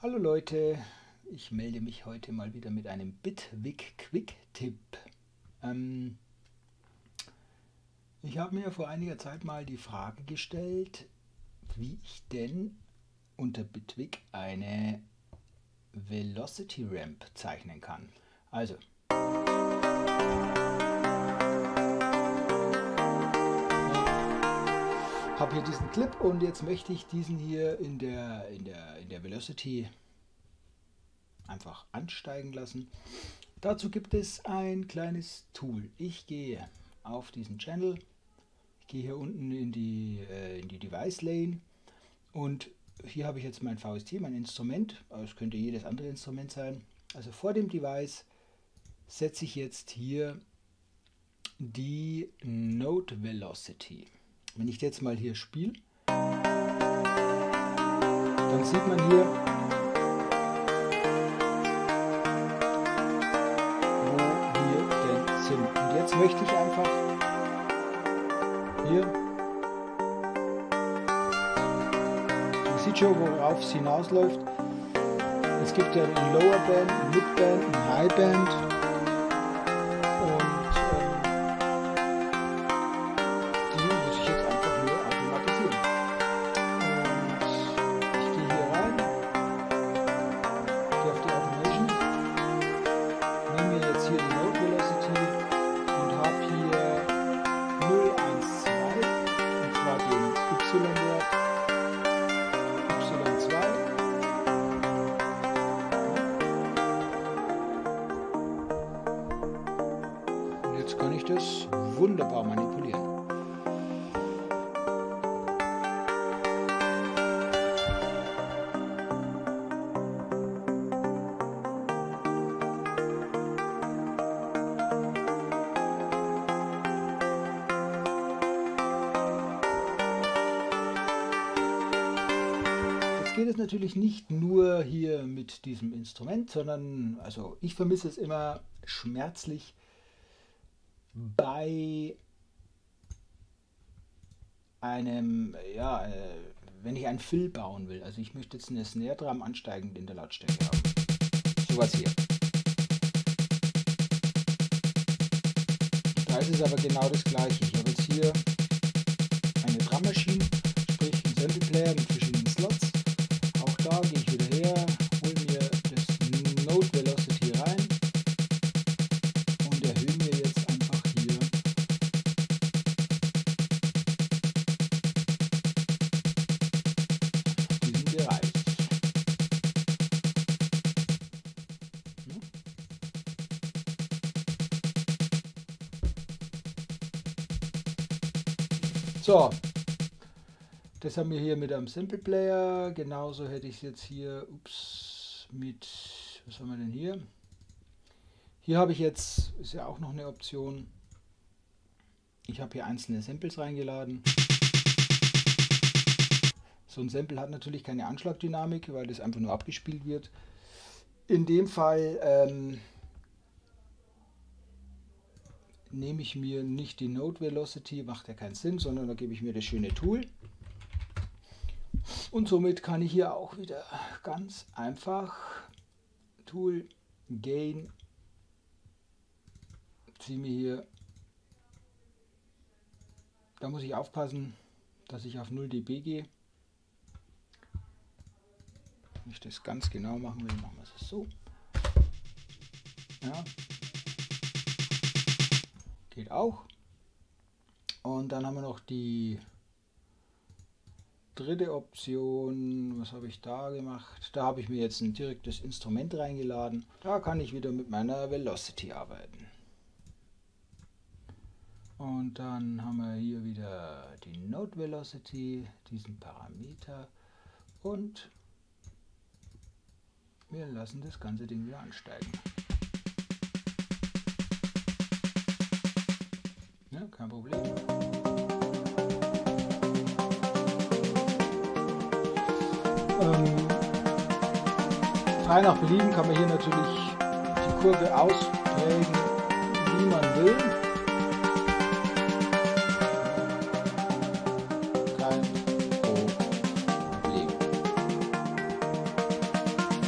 Hallo Leute, ich melde mich heute mal wieder mit einem Bitwig Quick-Tipp. Ich habe mir vor einiger Zeit mal die Frage gestellt, wie ich denn unter Bitwig eine Velocity Ramp zeichnen kann. Also, habe hier diesen Clip und jetzt möchte ich diesen hier in der Velocity einfach ansteigen lassen. Dazu gibt es ein kleines Tool. Ich gehe auf diesen Channel, ich gehe hier unten in die Device Lane und hier habe ich jetzt mein VST, mein Instrument, aber es könnte jedes andere Instrument sein. Also vor dem Device setze ich jetzt hier die Note Velocity. Wenn ich jetzt mal hier spiele, dann sieht man hier, wo wir denn sind. Und jetzt möchte ich einfach hier, man sieht schon, worauf es hinausläuft. Es gibt ja eine Lower Band, eine Mid Band, eine High Band. Jetzt kann ich das wunderbar manipulieren. Jetzt geht es natürlich nicht nur hier mit diesem Instrument, sondern also ich vermisse es immer schmerzlich bei einem, ja, wenn ich einen Fill bauen will. Also ich möchte jetzt eine Snare Drum ansteigend in der Lautstärke haben. Sowas hier. Da ist es aber genau das gleiche. Ich habe jetzt hier eine Drum Machine, sprich einen Sample Player mit verschiedenen Slots. Auch da gehe ich wieder her, hole mir das Note Velocity rein und erhöhe mir jetzt einfach hier diesen Bereich. So, das haben wir hier mit einem Sample Player. Genauso hätte ich es jetzt hier, mit, was haben wir denn hier? Hier habe ich jetzt, ist ja auch noch eine Option, ich habe hier einzelne Samples reingeladen. So ein Sample hat natürlich keine Anschlagdynamik, weil das einfach nur abgespielt wird. In dem Fall nehme ich mir nicht die Note Velocity, macht ja keinen Sinn, sondern da gebe ich mir das schöne Tool. Und somit kann ich hier auch wieder ganz einfach Tool, Gain, ziehe mir hier, da muss ich aufpassen, dass ich auf 0 dB gehe. Wenn ich das ganz genau machen will, machen wir es so. Ja. Geht auch. Und dann haben wir noch die dritte Option. Was habe ich da gemacht? Da habe ich mir jetzt ein direktes Instrument reingeladen. Da kann ich wieder mit meiner Velocity arbeiten. Und dann haben wir hier wieder die Note Velocity, diesen Parameter, und wir lassen das ganze Ding wieder ansteigen. Ja, kein Problem. Frei nach Belieben kann man hier natürlich die Kurve ausprägen, wie man will. Kein Problem.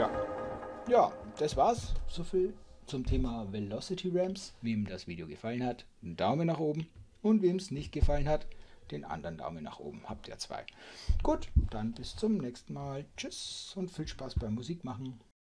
Ja, das war's. So viel zum Thema Velocity Ramps. Wem das Video gefallen hat, einen Daumen nach oben. Und wem es nicht gefallen hat, den anderen Daumen nach oben. Habt ihr 2. Gut, dann bis zum nächsten Mal. Tschüss und viel Spaß beim Musikmachen.